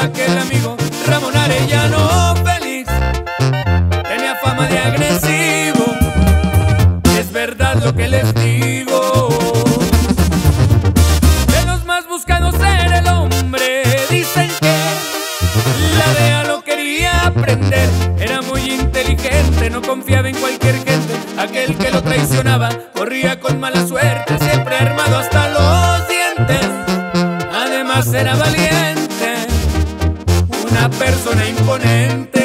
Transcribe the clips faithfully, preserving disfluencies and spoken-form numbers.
aquel amigo Ramón Arellano feliz. Tenía fama de agresivo, es verdad lo que les digo. De los más buscados era el hombre, dicen que la D E A lo quería aprender. Era muy inteligente, no confiaba en cualquier gente. Aquel que lo traicionaba corría con mala suerte, siempre armado hasta los dientes. Además era valiente, una persona imponente.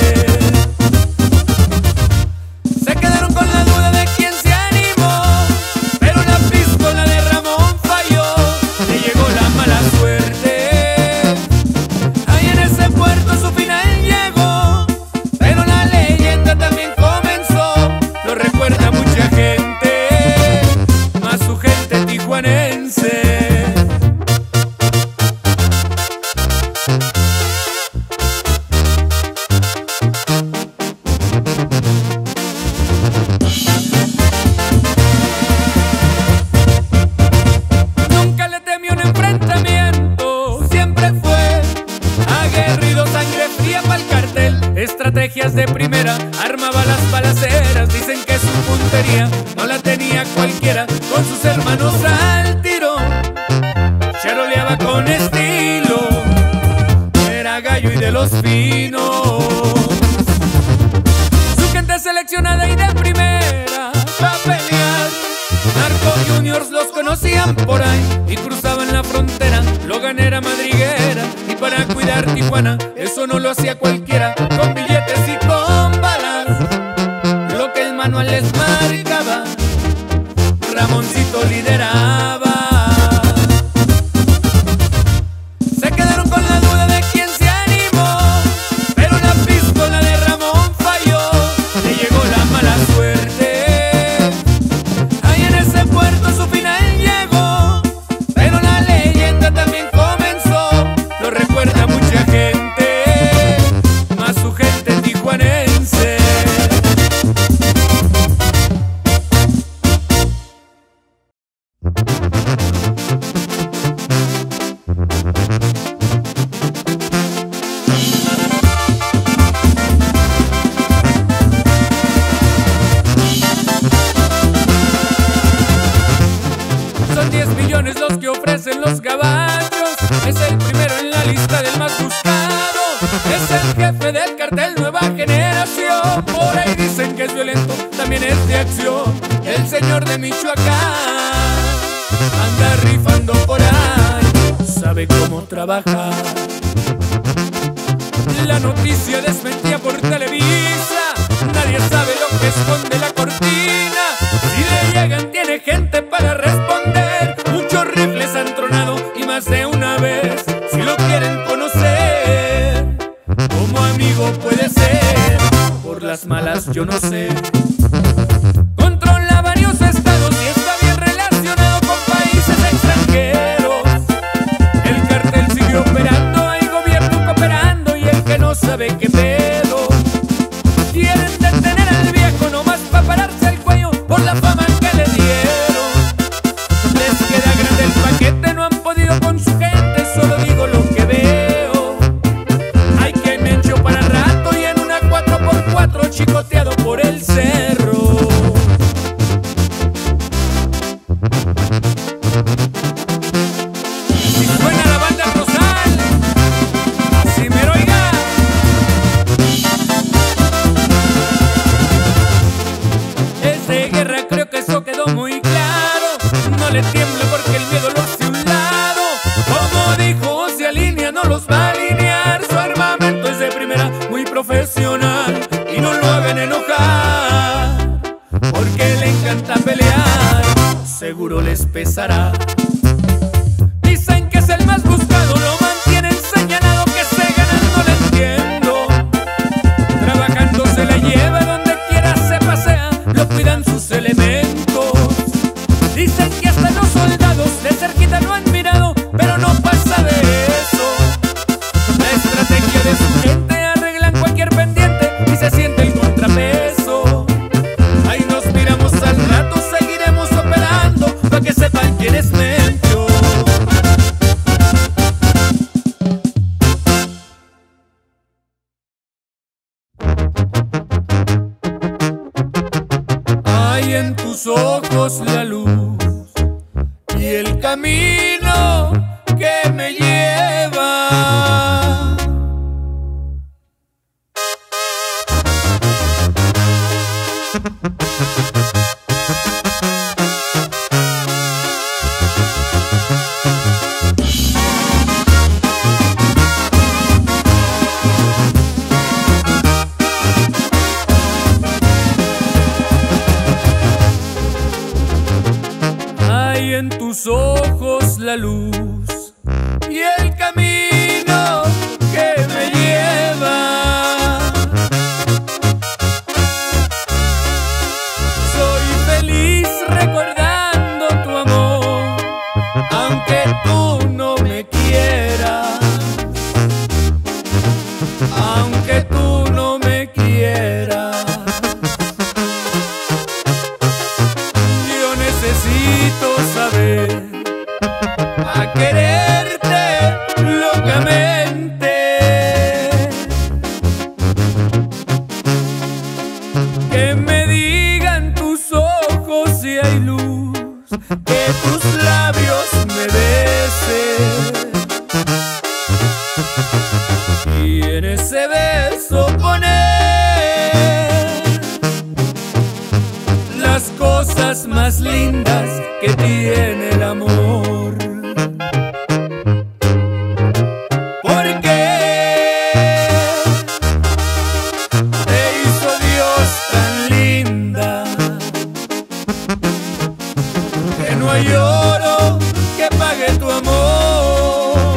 Se quedaron con la duda de quién se animó, pero la pistola de Ramón falló, le llegó la mala suerte. Ahí en ese puerto su final llegó, pero la leyenda también comenzó. Lo recuerda mucha gente, más su gente tijuanense. Nunca le temió un enfrentamiento, siempre fue aguerrido, sangre fría pa'l cartel. Estrategias de primera, armaba las balaceras. Dicen que su puntería no la tenía cualquiera. Con sus hermanos al tiro, charoleaba con estilo. Era gallo y de los finos. Su gente seleccionada y de primera pa' pelear. Narco Juniors los conocían por ahí y cruzaban la frontera. Logan era madriguera y para cuidar Tijuana eso no lo hacía cualquiera. Con billetes y con balas, lo que el manual les marcaba, Ramoncito lideraba. Se quedaron con la duda de quién se animó, pero la pistola de Ramón falló, le llegó la mala suerte. Ahí en ese puerto su final llegó, pero la leyenda también comenzó. Lo recuerda mucha gente, más su gente tijuanense. Son diez millones los que ofrecen los caballos. Es el primero en la lista del más buscado. Es el jefe del cartel Nueva Generación. Por ahí dicen que es violento, también es de acción. El señor de Michoacán anda rifando por ahí, sabe cómo trabajar. La noticia desmentía por Televisa, nadie sabe lo que esconde la cortina. Si le llegan tiene gente para responder. Muchos rifles han tronado y más de una vez. Si lo quieren conocer, como amigo puede ser, por las malas yo no sé. Controla varios estados y está bien relacionado con países extranjeros. El cartel sigue operando, hay gobierno cooperando y el que no sabe qué pedo. Quieren detener al viejo nomás pa' pararse el cuello por la fama que le dieron. Les queda grande el paquete, no han podido con su gente, solo digo lo que veo. Hay que me echó para rato y en una cuatro por cuatro chicoteado por el cerro. Si suena la banda Rosal, así me lo oiga. Es de guerra, creo que eso quedó muy claro. No le tiemble porque el miedo lo hace a un lado. Como dijo, se alinea, no los va a alinear. Su armamento es de primera, muy profesional. Y no lo hagan enojar, porque le encanta pelear, seguro les pesará. Dicen que es el más buscado, lo mantienen señalado, que se ganan no le entiendo. Trabajando se la lleva, donde quiera se pasea, lo cuidan sus elementos. Dicen que hasta los soldados de cerquita lo han mirado, pero no pasa de eso. La estrategia de su gente, arreglan cualquier pendiente y se siente el contrapeso. Ahí nos miramos al rato, seguiremos operando pa' que sepan quién es. tus ojos la luz y el camino que me lleva. Hay en tus ojos la luz y el camino que me lleva. Soy feliz recordando tu amor, aunque tú no me quieras, aunque tú no me quieras. Yo necesito saber a quererte locamente, que me digan tus ojos si hay luz, que tus labios me besen y en ese beso poner las cosas más lindas que tiene el amor. Porque te hizo Dios tan linda que no hay oro que pague tu amor.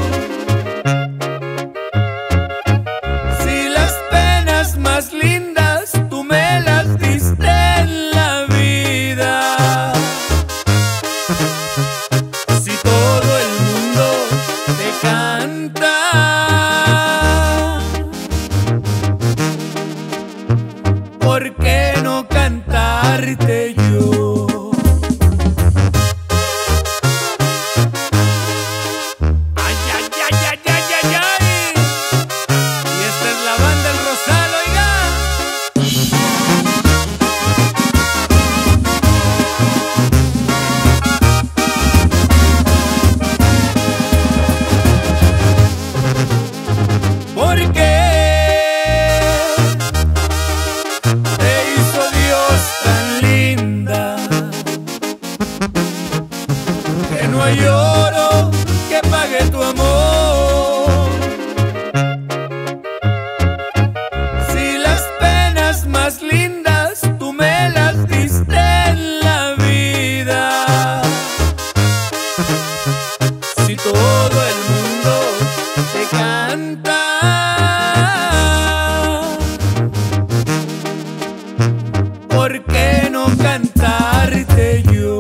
Si las penas más lindas tú me las diste en la vida, si todo el mundo te canta, ¿por qué no cantarte yo? Ay, ay, ay, ay, ay, ay, ay. Y esta es la banda El Rosal, oiga. Porque te hizo Dios tan linda que no hay oro que pague tu amor. Si las penas más lindas tú me las diste en la vida, si todo el mundo te canta, ¿por qué no cantarte yo?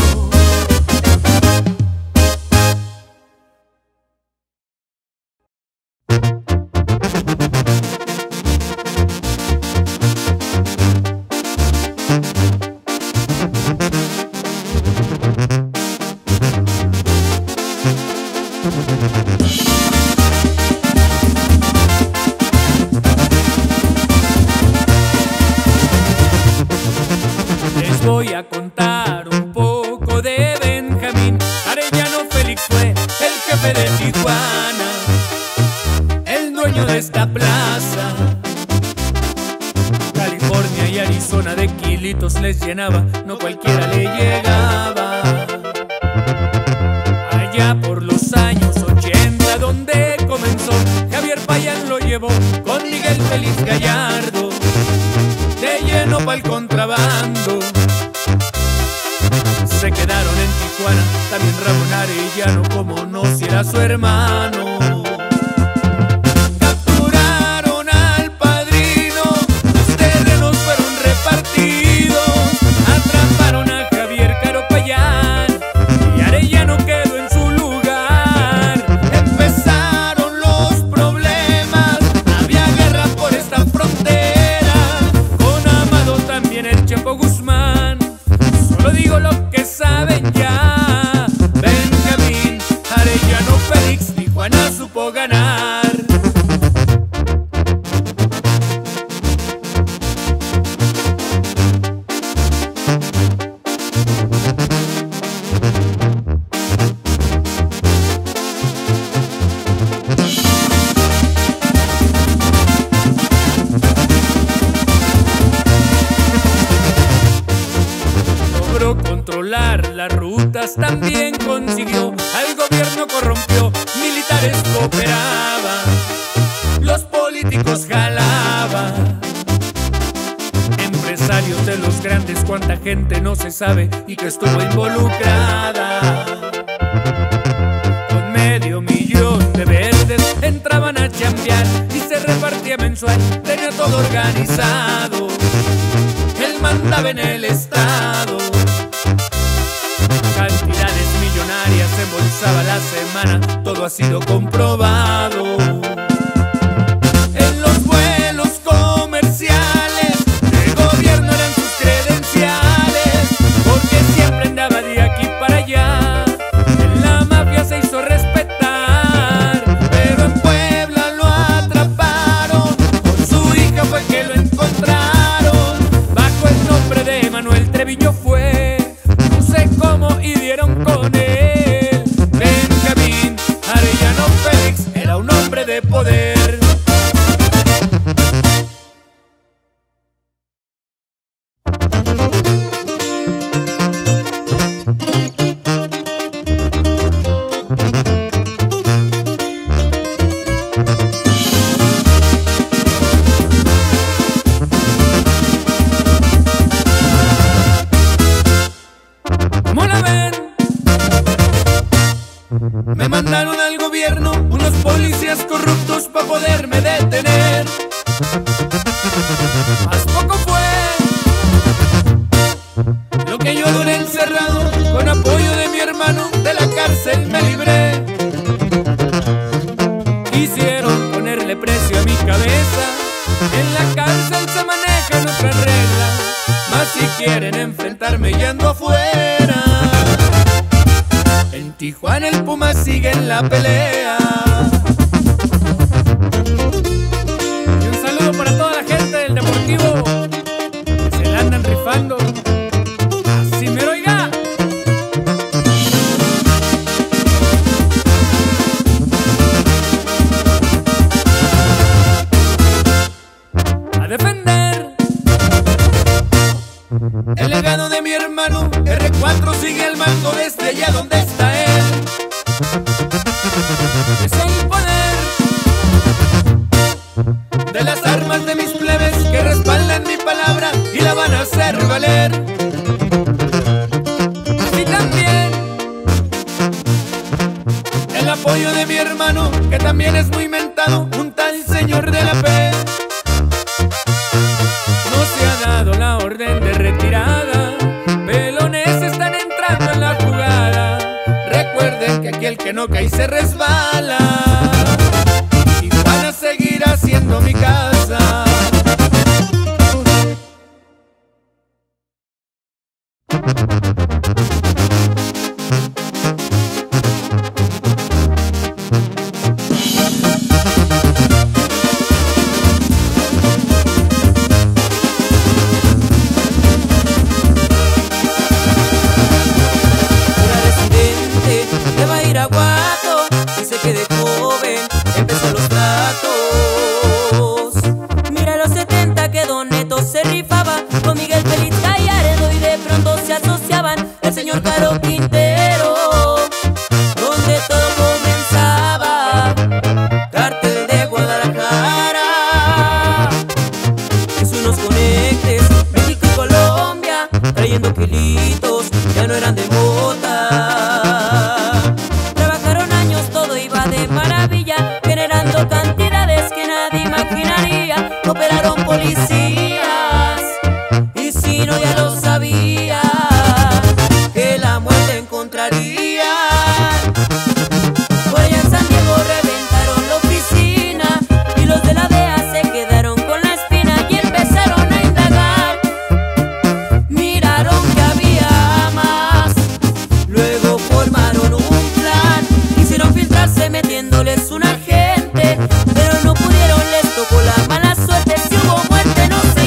Les voy a contar un poco de Benjamín. Arellano Félix fue el jefe de Tijuana, el dueño de esta plaza. California y Arizona de kilitos les llenaba, no cualquiera le llegaba. Allá por los años ochenta, donde comenzó, Javier Payán lo llevó con Miguel Félix Gallardo, de lleno pa'l contrabando. Se quedaron en Tijuana, también Ramón Arellano, como no si era su hermano. Capturaron al padrino, los terrenos fueron repartidos, atraparon a Javier Caro Payán y Arellano quedó en su lugar. Empezaron los problemas, había guerra por esta frontera, con Amado también el Chepo Guzmán. Solo digo lo que saben ya. Benjamín, Arellano Félix, Tijuana supo las rutas también consiguió. Al gobierno corrompió, militares cooperaban, los políticos jalaban. Empresarios de los grandes, cuánta gente no se sabe y que estuvo involucrada. Con medio millón de verdes entraban a chambear y se repartía mensual, tenía todo organizado. Él mandaba en el estado, cantidades millonarias embolsaba la semana, todo ha sido comprobado. En los vuelos comerciales del gobierno eran sus credenciales, porque siempre andaba de aquí para allá. En la mafia se hizo respetar, pero en Puebla lo atraparon, con su hija fue que lo encontraron. Bajo el nombre de Manuel Treviño fue, no sé cómo, y dieron con él. Benjamín Arellano Félix era un hombre de poder. ¿Cómo la ven? Me mandaron al gobierno unos policías corruptos para poderme detener. Más poco fue lo que yo duré encerrado, con apoyo de mi hermano de la cárcel me libré. Quisieron ponerle precio a mi cabeza, en la cárcel se manejan otras reglas, mas si quieren enfrentarme y ando afuera. En Tijuana el Puma sigue en la pelea. Y un saludo para toda la gente del Deportivo que se la andan rifando. Así me oiga. A defender el legado de mi hermano. erre cuatro sigue el mando desde allá donde está él. Es el poder de las armas de mis plebes que respaldan mi palabra y la van a hacer valer. Así también el apoyo de mi hermano, que también es muy mentado, un tal señor de la P. No se ha dado la orden de retirada, pelones están entrando en la jugada. Recuerden que aquí el que no cae se resbala, y van a seguir haciendo mi casa. Metiéndoles una gente, pero no pudieron, les tocó la mala suerte. Si hubo muerte no se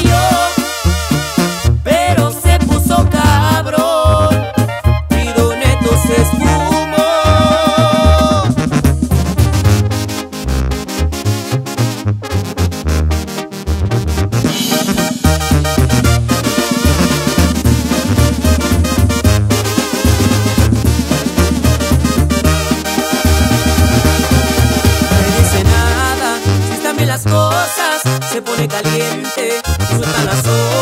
cervezas, se pone caliente y suelta la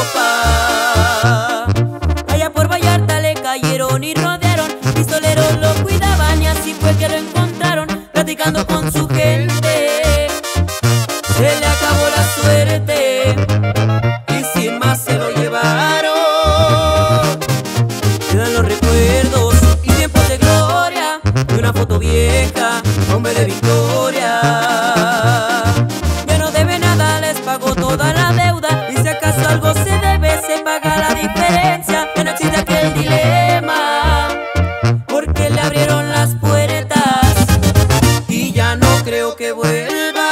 sopa. Allá por Vallarta le cayeron y rodearon, pistoleros lo cuidaban y así fue que lo encontraron platicando con su gente. Se le acabó la suerte y sin más se lo llevaron. Quedan los recuerdos y tiempos de gloria de una foto vieja, hombre de victoria. Ya no debe nada, les pagó toda la deuda y si acaso algo se debe, se paga la diferencia. Ya no existe aquel dilema porque le abrieron las puertas y ya no creo que vuelva.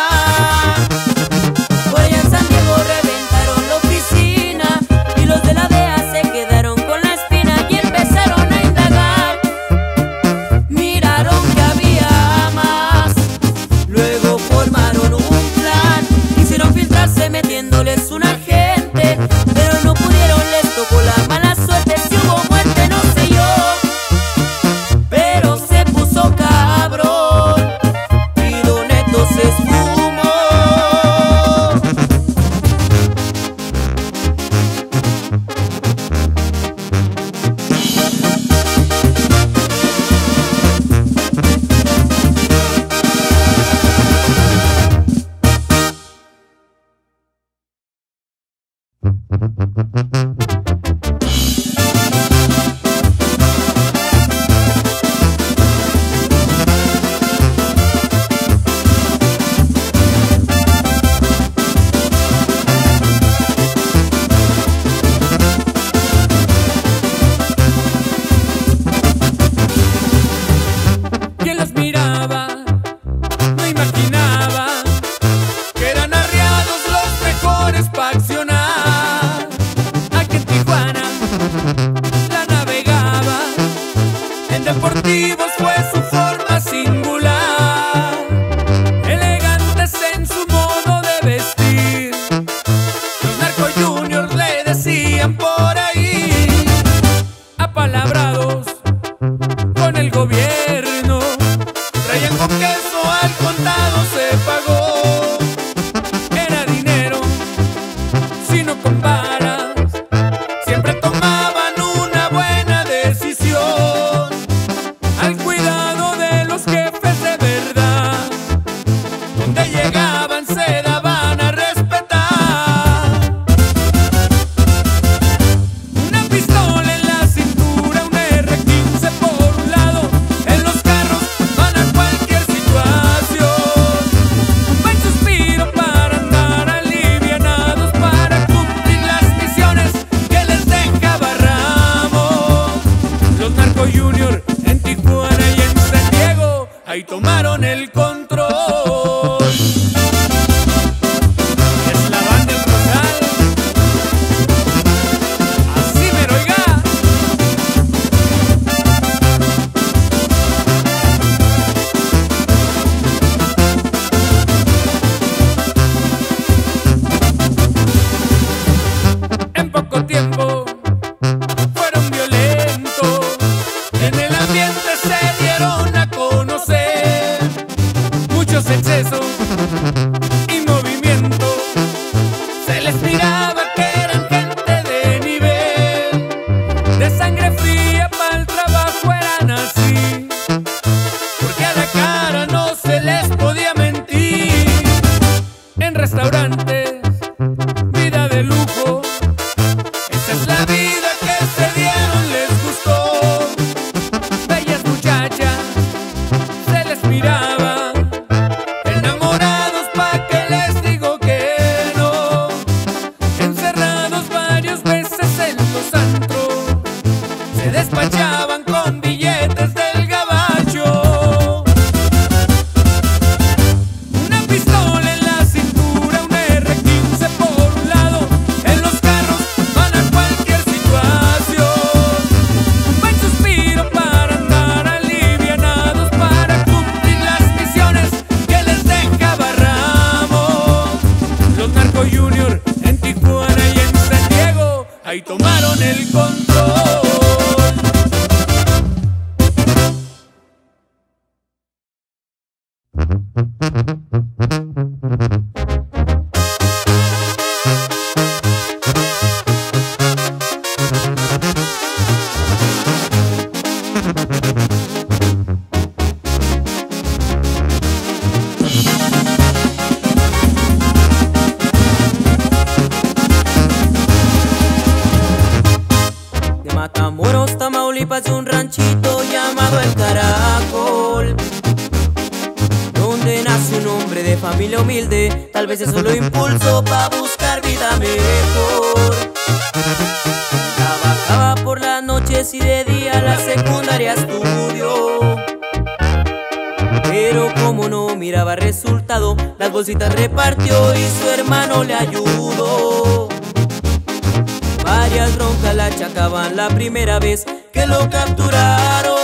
Por allá en San Diego reventaron la oficina y los de la D E A se quedaron con la espina y empezaron a indagar. Miraron que había más, luego formaron un plan, quisieron filtrarse metiéndoles un agente, pero no pudieron, les tocó la mala suerte. Si hubo muerte no sé yo, pero se puso cabrón y Don Neto se esfumó. Quien los miraba no imaginaba que eran arriados los mejores pa' accionar. Aquí en Tijuana la navegaba, en deportivos fue su forma singular, elegantes en su modo de vestir. Los Narco Juniors le decían por ahí, apalabrados con el gobierno, traían con queso, al contado se pagó. Era dinero, si no comparas, siempre tomaban una buena decisión, al cuidado de los jefes de verdad. Donde llegaban se daban a respetar. Una pistola en la cintura, un erre quince por un lado, en los carros van a cualquier situación. Un buen suspiro para andar alivianados, para cumplir las misiones que les dejaba Ramos. Los Narco Junior en Tijuana y en San Diego, ahí tomaron el control. Es la banda El Rosal, así mero, oiga. En poco tiempo fueron violentos, en el ambiente se dieron a conocer muchos excesos y movimiento. Se les miraba que eran gente de nivel, de sangre fría pa'l trabajo eran así, porque a la cara no se les podía mentir. En restaurantes, vida de lujo, esa es la vida que se dieron, les gustó. Bellas muchachas, se les miraba, enamorados pa' que les digo que no, encerrados varias veces en los antros, se despachaban con billetes del gabacho. Una pistola en la cintura, un erre quince por un lado, en los carros van a cualquier situación. Un buen suspiro para andar alivianados, para cumplir las misiones que les dejaba Ramos. Los Narco Junior en Tijuana y en San Diego, ahí tomaron el control. Tamaulipas, de un ranchito llamado El Caracol, donde nace un hombre de familia humilde. Tal vez eso lo impulsó para buscar vida mejor. Trabajaba por las noches y de día la secundaria estudió, pero como no miraba resultado, las bolsitas repartió y su hermano le ayudó. Varias broncas la achacaban la primera vez que lo capturaron.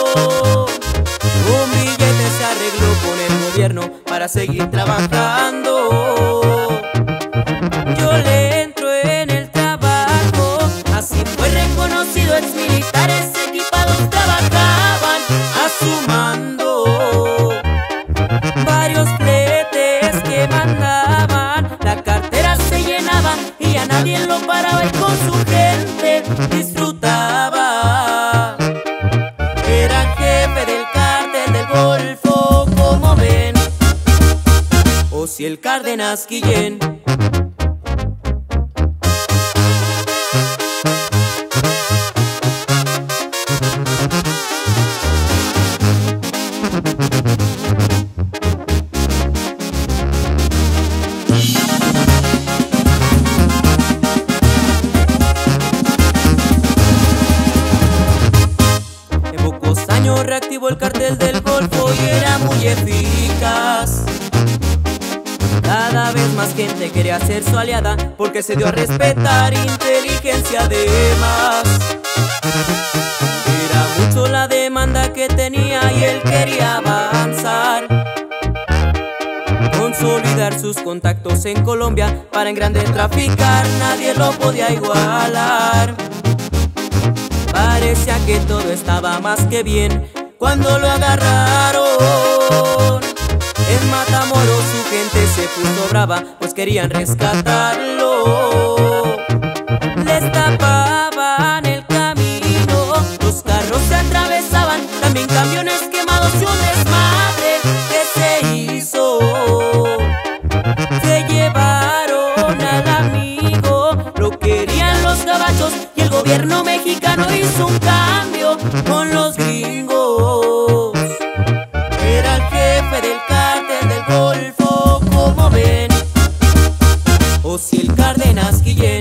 Un billete se arregló con el gobierno para seguir trabajando. Yo le entro en el trabajo, así fue reconocido. Ex militares equipados trabajaban a su mando. Varios fletes que mandaban, la cartera se llenaba y a nadie lo paraba, y con su gente disfrutaba. Era jefe del cártel del Golfo, como ven, o si el Cárdenas Guillén. Reactivó el cartel del Golfo y era muy eficaz. Cada vez más gente quería ser su aliada, porque se dio a respetar inteligencia de más. Era mucho la demanda que tenía y él quería avanzar, consolidar sus contactos en Colombia para en grande traficar. Nadie lo podía igualar. Parecía que todo estaba más que bien cuando lo agarraron. En Matamoros su gente se puso brava, pues querían rescatarlo. Les tapaban el camino, los carros se atravesaban, también camiones quemados y un desmadre que se hizo. Se llevaron al amigo, lo querían los gabachos, y el gobierno mexicano hizo un cambio con los gringos. Era el jefe del cártel del Golfo, como ven, o si el Cárdenas Guillén.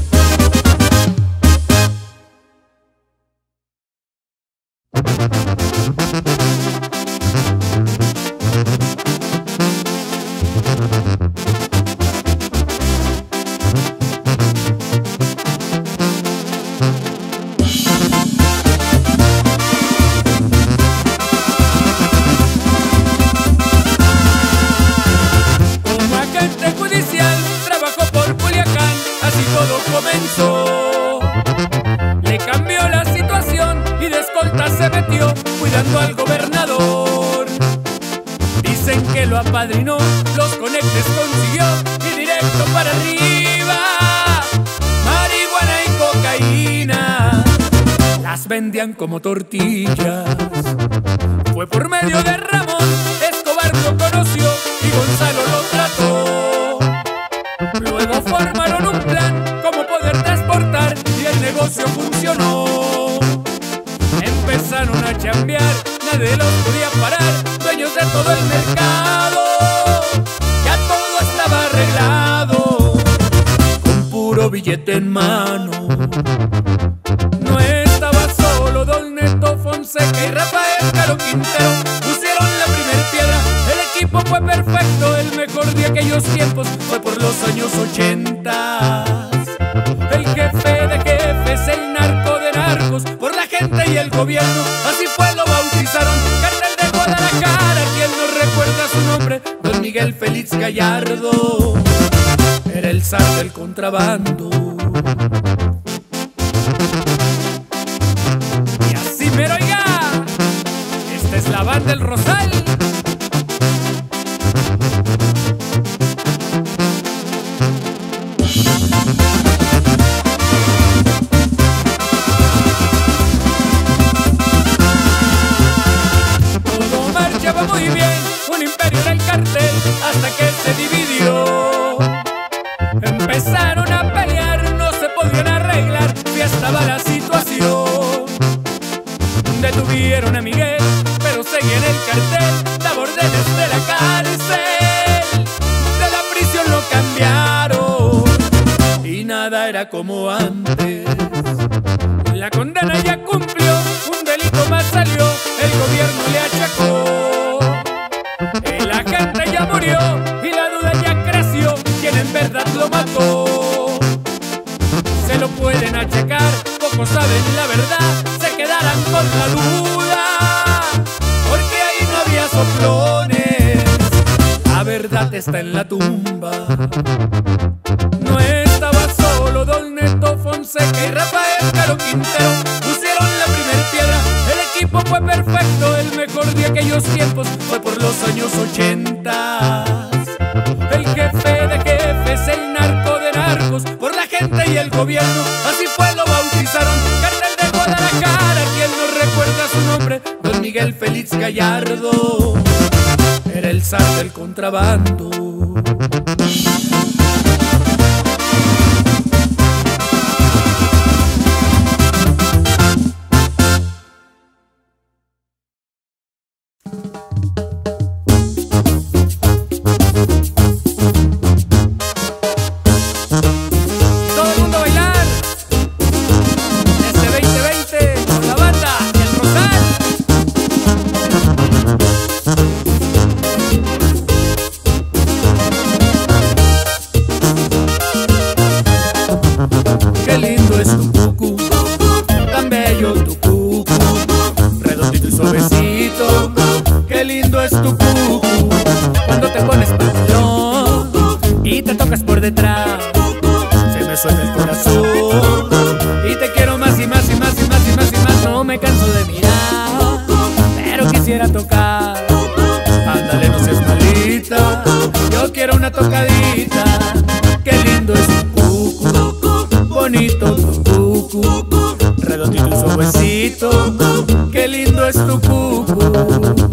Le cambió la situación y de escolta se metió cuidando al gobernador. Dicen que lo apadrinó, los conectes consiguió y directo para arriba. Marihuana y cocaína las vendían como tortillas. Fue por medio de Ramón, Escobar lo conoció y Gonzalo lo trató. Luego formaron un plan como poder transportar y el negocio funcionó. Empezaron a chambear, nadie los podía parar, dueños de todo el mercado. Ya todo estaba arreglado, con puro billete en mano. No estaba solo Don Neto Fonseca y Rafael Caro Quintero, pusieron la primer piedra. El equipo fue perfecto, el mejor de aquellos tiempos fue por los años ochenta. El jefe de jefes, el narco de narcos, por la gente y el gobierno, así fue lo bautizaron. Cartel de Guadalajara, quien no recuerda su nombre, Don Miguel Félix Gallardo, era el zar del contrabando. Y así mero, oiga, esta es la banda del Rosal. Muy bien, un imperio era el cartel hasta que se dividió. Empezaron a pelear, no se podían arreglar, ya estaba la situación. era como antes. La condena ya cumplió, un delito más salió, el gobierno le achacó. El agente ya murió y la duda ya creció, quien en verdad lo mató. Se lo pueden achacar, pocos saben la verdad, se quedarán con la duda, porque ahí no había soplones. La verdad está en la tumba. No estaba solo Don Neto Fonseca y Rafael Caro Quintero, pusieron la primer piedra. El equipo fue perfecto, el mejor de aquellos tiempos fue por los años ochenta. El jefe de jefes, el narco de narcos, por la gente y el gobierno, así fue lo bautizaron. Cartel de Guadalajara, quien no recuerda su nombre, Don Miguel Félix Gallardo, era el zar del contrabando. Tocadita, qué lindo es tu cucu, bonito tu cucu, redondito y suavecito, qué lindo es tu cucu.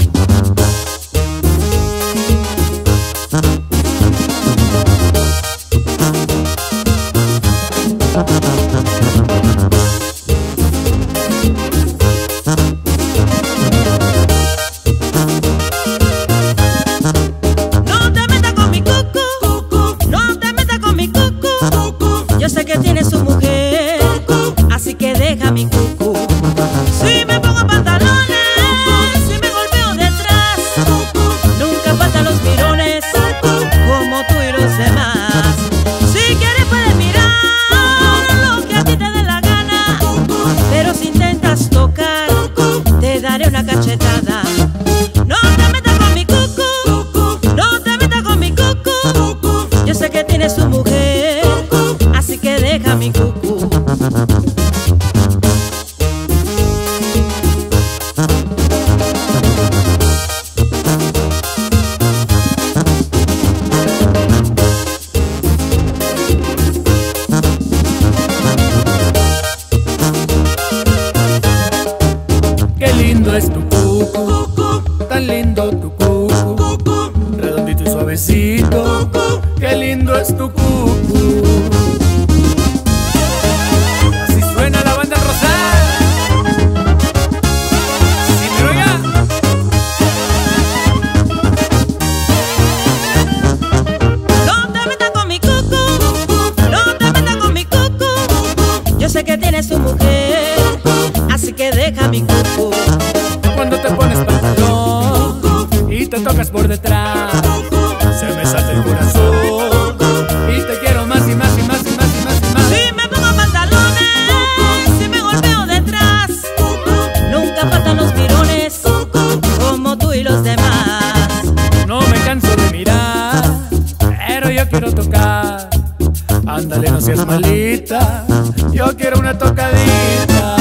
Qué lindo es tu cucu. Así suena la banda Rosal. Si me oiga. No te metas con mi cucu, no te metas con mi cucu. Yo sé que tienes tu mujer, así que deja mi cucu. Cuando te pones pantalón y te tocas por detrás, se me salta el corazón y te quiero más y más y más y más y más y más. Si me pongo pantalones, si me golpeo detrás, nunca faltan los mirones como tú y los demás. No me canso de mirar, pero yo quiero tocar. Ándale, no seas malita, yo quiero una tocadita.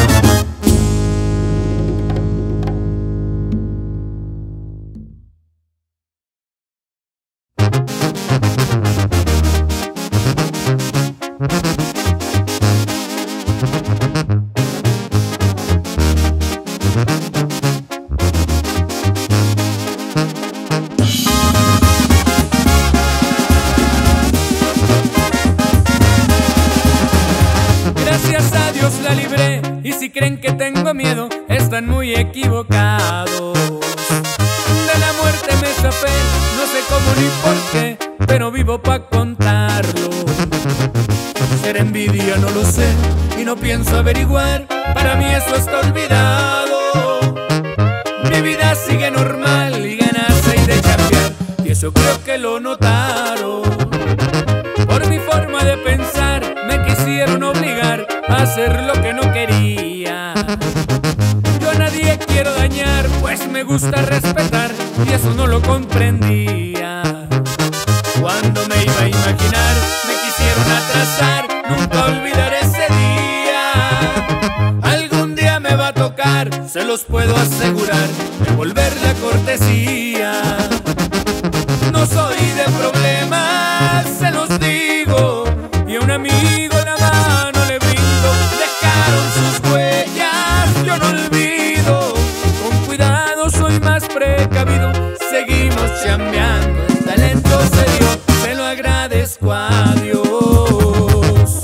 Gracias a Dios la libré, y si creen que tengo miedo, están muy equivocados. De la muerte me zafé, no sé cómo ni por qué, pero vivo pa' contarlo. Será envidia, no lo sé, y no pienso averiguar. Para mí eso está olvidado. Mi vida sigue normal y ganas hay de cambiar, y eso creo que lo notaron. Por mi forma de pensar me quisieron obligar a hacer lo que no quería. Yo a nadie quiero dañar, pues me gusta respetar, y eso no lo comprendía. Cuando me iba a imaginar, me quisieron atrasar, nunca olvidaré ese día. Algún día me va a tocar, se los puedo asegurar, devolver la cortesía. No soy de problemas, se los digo, y a un amigo la mano le brindo. Dejaron sus huellas, yo no olvido, con cuidado soy más precavido. Seguimos chambeando, el talento se dio, se lo agradezco a Dios.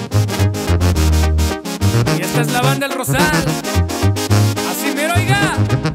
Y esta es la banda El Rosal, así mero, oiga.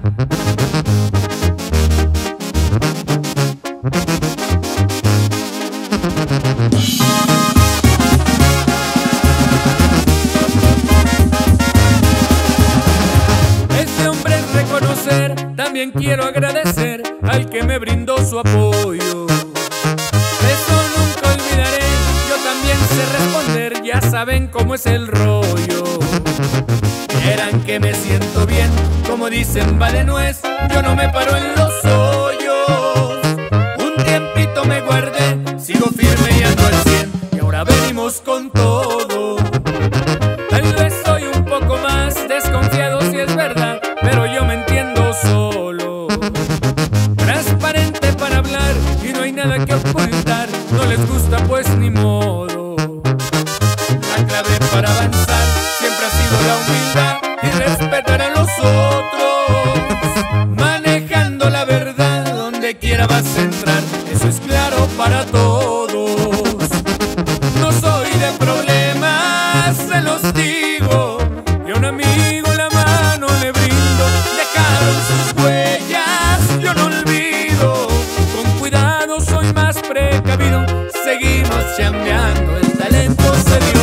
Este hombre es reconocer, también quiero agradecer al que me brindó su apoyo. Eso nunca olvidaré, yo también sé responder, ya saben cómo es el rollo. Quieran que me siento bien, como dicen vale nuez, yo no me paro en los hoyos. Un tiempito me guardé, sigo firme y ando al cien, y ahora venimos con todo. Tal vez soy un poco más desconfiado si es verdad, pero yo me entiendo solo. Transparente para hablar y no hay nada que ocultar, no les gusta pues ni modo. La clave para avanzar siempre ha sido la humildad y respetar a los otros. Manejando la verdad donde quiera vas a entrar, eso es claro para todos. No soy de problemas, se los digo, y a un amigo la mano le brindo. Dejaron sus huellas, yo no olvido, con cuidado soy más precavido. Seguimos chambeando, el talento se dio.